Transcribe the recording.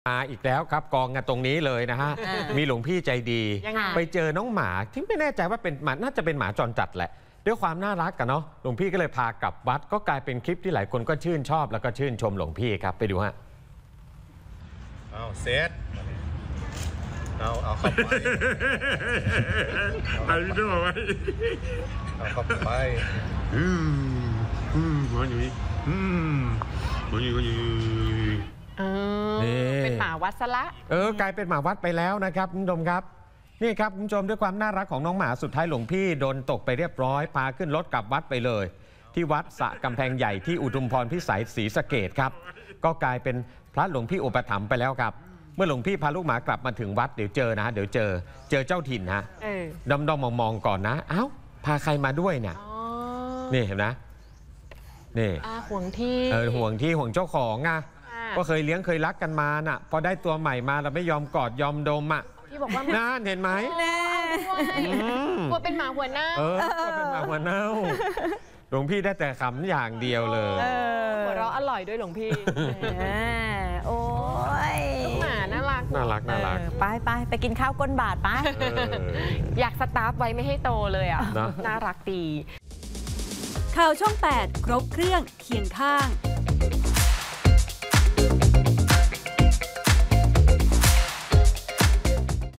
มาอีกแล้วครับกองกันตรงนี้เลยนะฮะมีหลวงพี่ใจดีไปเจอน้องหมาที่ไม่แน่ใจว่าเป็นหมาน่าจะเป็นหมาจรจัดแหละด้วยความน่ารักกันเนาะหลวงพี่ก็เลยพากลับวัดก็กลายเป็นคลิปที่หลายคนก็ชื่นชอบแล้วก็ชื่นชมหลวงพี่ครับไปดูฮะเอาเซตเอาเข้าไปเอาดูไว้เอาเข้าไปหัวอยู่นี่หัวอยู่เป็นหมาวัดซะละกลายเป็นหมาวัดไปแล้วนะครับคุณผู้ชมครับนี่ครับคุณผู้ชมด้วยความน่ารักของน้องหมาสุดท้ายหลวงพี่โดนตกไปเรียบร้อยพาขึ้นรถกลับวัดไปเลยที่วัดสระกำแพงใหญ่ที่อุทุมพรพิสัยศรีสะเกษครับก็กลายเป็นพระหลวงพี่อุปถัมภ์ไปแล้วครับเมื่อหลวงพี่พาลูกหมากลับมาถึงวัดเดี๋ยวเจอนะเดี๋ยวเจอเจ้าถิ่นฮะดอมมองก่อนนะเอ้าพาใครมาด้วยเนี่ยนี่เห็นนะนี่ห่วงที่ห่วงเจ้าของอ่ะก็เคยเลี้ยงเคยรักกันมาน่ะพอได้ตัวใหม่มาเราไม่ยอมกอดยอมดมอ่ะพี่บอกว่าน่าเห็นไหมกลัวเป็นหมาหัวเน่ากลัวเป็นหมาหัวเน่าหลวงพี่ได้แต่ขำอย่างเดียวเลยหัวเราะอร่อยด้วยหลวงพี่โอ้ยหมาน่ารักไปกินข้าวก้นบาทไปอยากสตาร์ฟไว้ไม่ให้โตเลยอ่ะน่ารักดีข่าวช่อง 8 ครบเครื่องเคียงข้าง